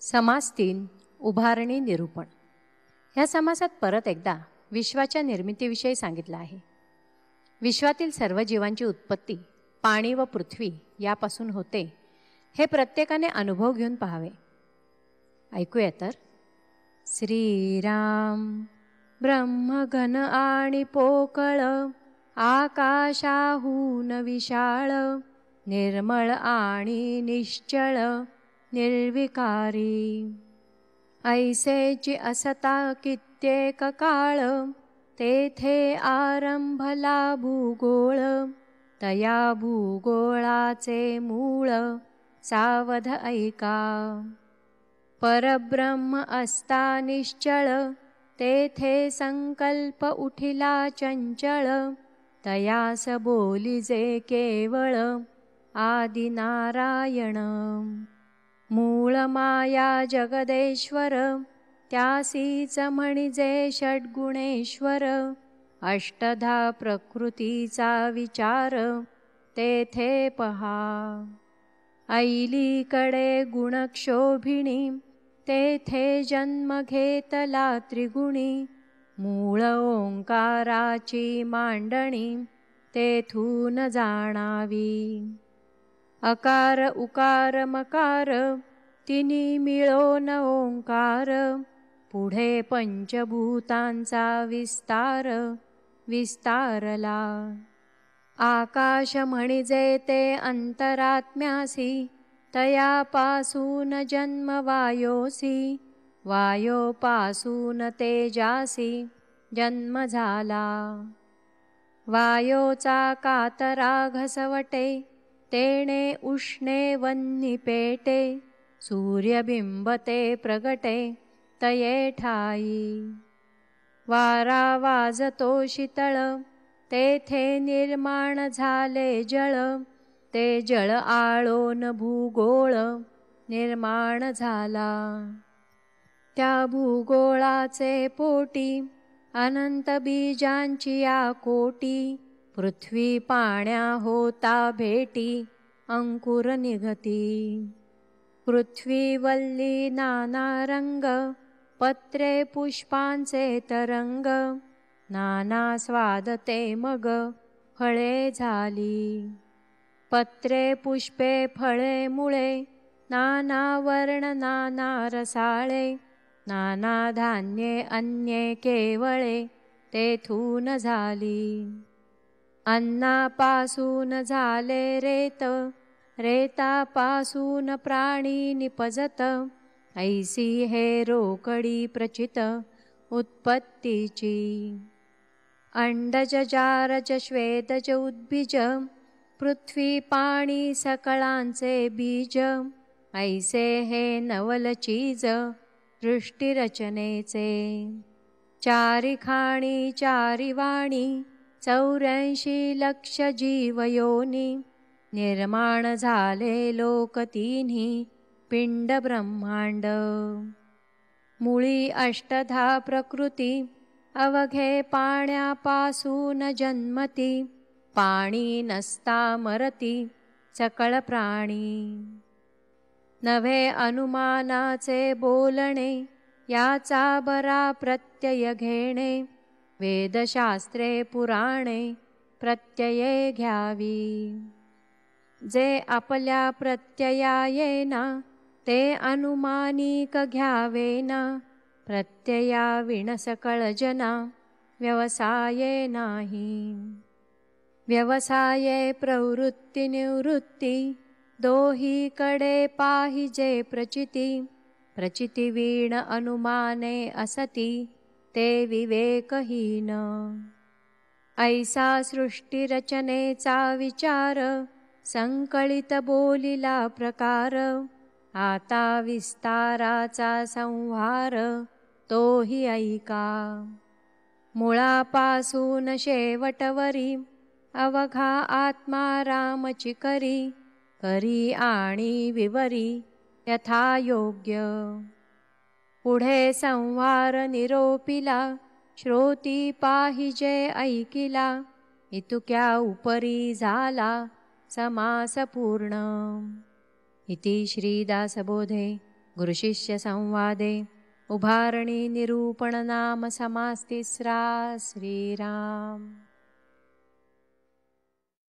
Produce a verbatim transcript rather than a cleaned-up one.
समास तीन उभारणी निरूपण. ह्या समासात परत एकदा विश्वाच्या निर्मितीविषयी सांगितलं आहे. विश्वातील सर्व जीवांची उत्पत्ती पाणी व पृथ्वी यापासून होते हे प्रत्येकाने अनुभव घेऊन पाहावे. ऐकूया तर. श्रीराम ब्रह्मघन आणि पोकळ, आकाशाहून विशाळ, निर्मळ आणि निश्चळ, निर्विकारी. ऐसेची असता कित्येक काळ, तेथे आरंभला भूगोळ, तया भूगोळाचे मूळ सावध ऐका. परब्रह्म असता निश्चळ, तेथे संकल्प उठिला चंचळ, तयास बोलिजे केवळ आदिनारायण. मूळ माया जगदेश्वर, त्यासीच म्हणिजे षड्गुणेश्वर, अष्टधा प्रकृतीचा विचार तेथे पहा. ऐलीकडे गुणक्षोभिणी, तेथे जन्म घेतला त्रिगुणी, मूळ ओंकाराची मांडणी तेथून जाणावी. अकार उकार मकार, तिनी मिळोन ओंकार, पुढे पंचभूतांचा विस्तार विस्तारला. आकाश म्हणिजे ते अंतरात्म्यासी, तयापासून जन्म वायोसी, वायोपासून तेजासी जन्म झाला. वायोचा कातरा घसवटे, तेणे उष्णे वन्नी पेटे, सूर्यबिंब ते प्रगटे तये ठाई. वारा वाजतो शीतळ, तेथे निर्माण झाले जळ, ते जळ आळोन भूगोळ निर्माण झाला. त्या भूगोळाचे पोटी अनंत बीजांची या कोटी, पृथ्वी पाण्या होता भेटी अंकुर निघती. पृथ्वी वल्ली नाना रंग, पत्रे पुष्पांचे तरंग, नाना स्वाद ते मग फळे झाली. पत्रे पुष्पे फळे मुळे, नाना वर्ण नाना रसाळे, नाना धान्ये अन्ये केवळे तेथून झाली. अन्नापासून झाले रेत, रेतापासून प्राणी निपजत, ऐसी हे रोकडी प्रचित उत्पत्तीची. अंडज जारज श्वेतज उद्बीज, पृथ्वी पाणी सकळांचे बीज, ऐसे हे नवल चीज सृष्टिरचनेचे. चारी खाणी चारी वाणी, चौऱ्याऐंशी लक्ष जीवयोनी, निर्माण झाले लोक तिन्ही पिंड ब्रह्मांड. मुळी अष्टधा प्रकृती, अवघे पाण्यापासून जन्मती, पाणी नसता मरती सकळ प्राणी. नव्हे अनुमानाचे बोलणे, याचा बरा प्रत्यय घेणे, वेदशास्त्रे पुराणे प्रत्यये घ्यावी. जे आपल्या प्रत्यया येना, ते अनुमानिक घ्यावेना, प्रत्यया विण सकळ जना व्यवसाये नाही. व्यवसाये प्रवृत्ती निवृत्ती, दोहीकडे पाहिजे प्रचिती, प्रचिती वीण अनुमाने असती, ते विवेकहीन. ऐसा सृष्टिरचनेचा विचार, संकलित बोलिला प्रकार, आता विस्ताराचा संहार तोही ऐका. मुळापासून शेवटवरी, अवघा आत्मा रामची करी, करी आणि विवरी यथायोग्य. पुढे संहार निरोपिला, श्रोती पाहिजे ऐकिला, इतुक्या उपरी झाला समास पूर्ण. इति श्रीदासबोधे गुरुशिष्य संवादे उभारणी निरूपण नाम समास तिसरा. श्रीराम.